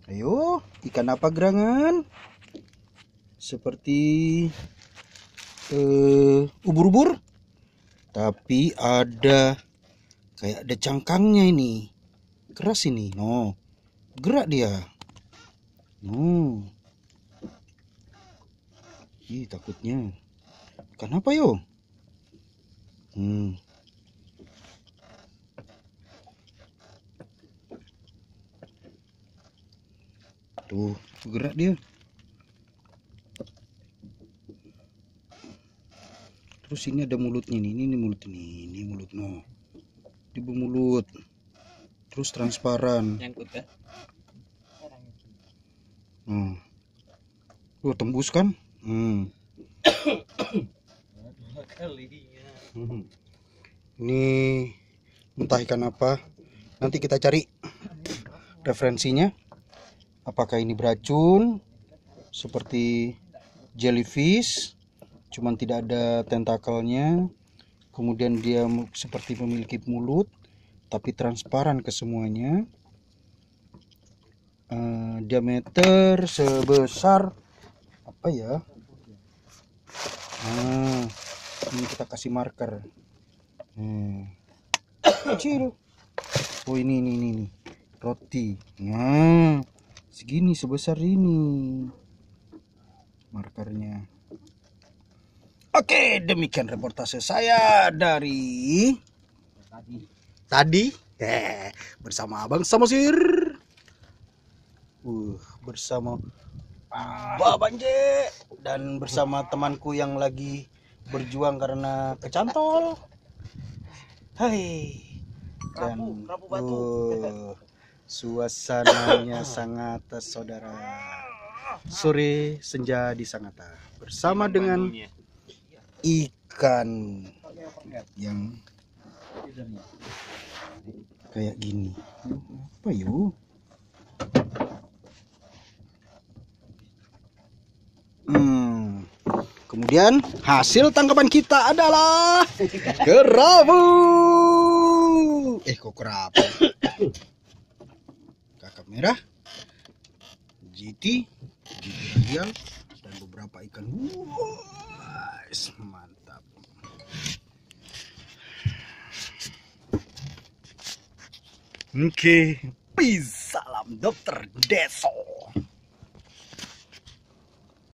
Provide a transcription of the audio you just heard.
Ayo, ikan apa gerangan? Seperti ubur-ubur, tapi kayak ada cangkangnya ini. Keras ini, no. Gerak dia. No. Ih, takutnya. Kenapa yo? Tuh, gerak dia. Terus ini ada mulutnya nih, ini mulut ini mulut no. Di mulut. Terus transparan. Nyangkut ya? Tembus kan? Ini entah ikan apa. Nanti kita cari referensinya. Apakah ini beracun seperti jellyfish, cuman tidak ada tentakelnya. Kemudian dia seperti memiliki mulut, tapi transparan ke semuanya. Diameter sebesar apa ya? Ini kita kasih marker. Kecil. Oh ini roti. Nah, segini sebesar ini markernya. Oke, demikian reportase saya dari tadi bersama Abang Samosir. Bersama Babanje dan bersama temanku yang lagi berjuang karena kecantol. Hai. Dan Rapu batu. Suasananya sangat saudara. Sore senja di Sangatta bersama dengan ikan yang kayak gini. Apa yuk? Kemudian hasil tangkapan kita adalah kerapu. Kok kerapu? Kakap merah, GT radial, dan beberapa ikan. Mantap. Oke, peace, salam Dokter Deso.